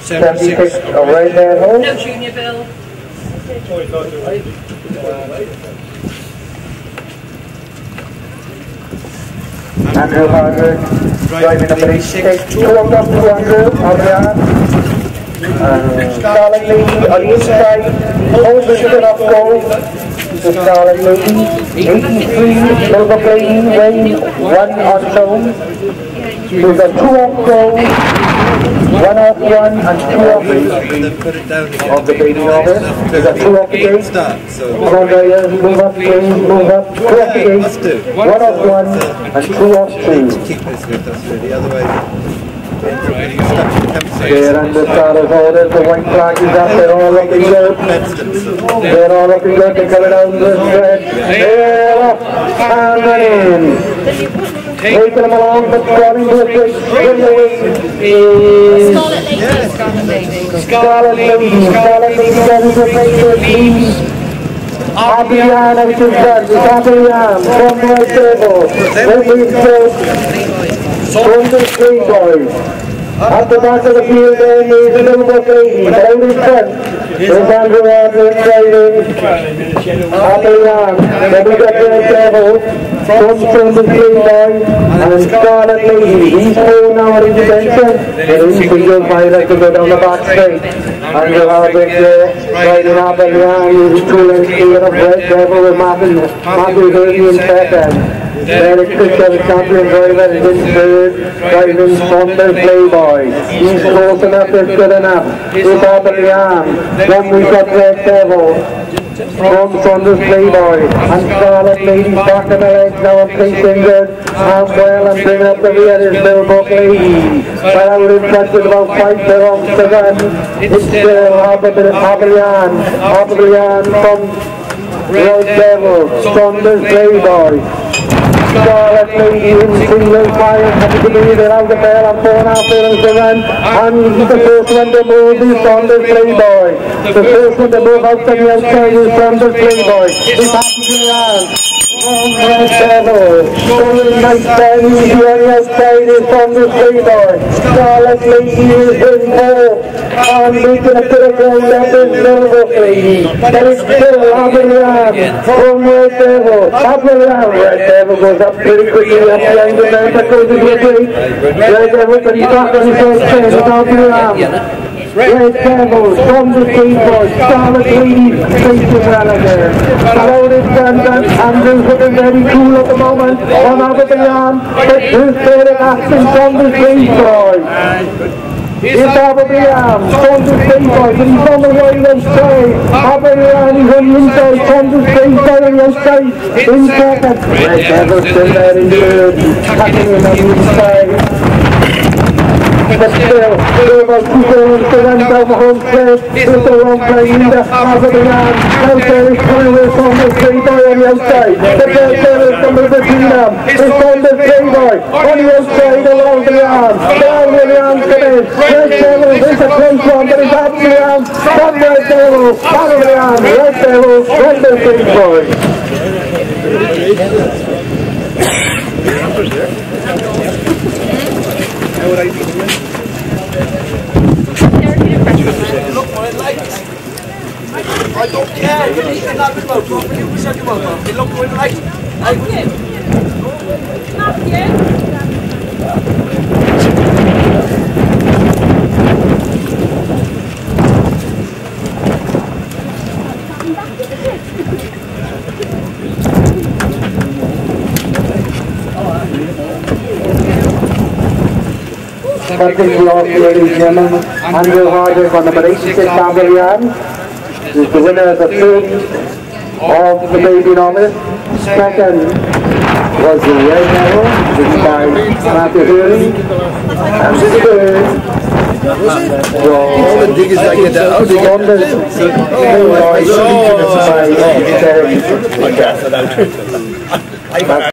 76 of Red Devil. No junior bill. Andrew Harder, driving number 86, 200 on the arm. Scarlet Lady on the inside, position of goal. The Scarlet Lady, 83, Silver Flame, Wayne, 1 on zone. We've got 2 off goal, 1 off 1 and 2 off of the baby Novice. We've got 2 off the gate. Come on, Dyer, move up, James, move up. 2 off the gate, 1 off 1 and 2 off 2. There and the starters ordered, the white flag is up, they're all looking good. They're all looking good, they're coming down the stretch. They're up and in. Taking them along, but running to a great swingaway is Scarlet Lady. Scarlet Lady doesn't replace her teams. Abrian out in front, it's Abrian from Red Devil. Moving close from the Playboys. At the back of the field there is Silver Flame, out in front. There's Andrew Harder driving. Abrian, then we got Red Devil. From the Playboy and Scarlet Lady. He's through now at intervention. And he's single pilot to go down the back straight. Andrew Harder there, riding Abrian. He's 2 lengths clear of Red Devil with Matthew Haley in second. Derek Fisher, the champion driver, is in third, driving from the Playboy. He's close enough, it's good enough. With Abrian. Then we've got Red Devil. From Saunders Playboy and Scarlet Lady back in the legs now and placing good and well and bringing up the rear is Bilbo Lady. But out in front with about 5 furlongs to run. It's still Abrian from Red Devil, Saunders Playboy. Scarlet Lady in single file, happy to be there out the bell and 4.5 furlongs to run. And the first one to move is Saunders Playboy. The first one to move out to the outside is Saunders Playboy. It's happy to run. From Red Devil, showing nice time here on the outside is Saunders Playboy. Scarlet Lady is in fourth. And making a bit of ground up is Silver Lady. But it's still Abrian from Red Devil. Abrian, Red Devil goes up pretty quickly up behind the man that goes into the gate. Red Devil can be back on his own chain with Abrian. Red Devil from the Playboy. Scarlet Lady facing well again. Allowed it and Andrew's looking very cool at the moment on Abrian. But his third action from the Playboy. It's Abrian from the Playboy, but he's on the right outside. Abrian is on the inside, from the Playboy on the outside, in second. Red Devil still there in third, attacking him on the inside. But still, they're about 2 furlongs to run down the home straight. It's the wrong play either. Abrian out there is coming away from the Playboy on the outside. The Red Devil is coming between them. It's from the Playboy on the outside along the arm. Down with the arms come in. Red Devil is a close one, but it's Abrian from Red Devil. Abrian, Red Devil from the Playboy. I don't care, you need to knock him out, you set him out, you look good right. Not yet. Second loss, ladies and gentlemen. Andrew Harder on number 86, Abrian. Is the winner of the third of the baby Novice. Second was the Red Devil, written by Matthew Haley. And third All the diggers that get that out. Saunders Playboy by Derek.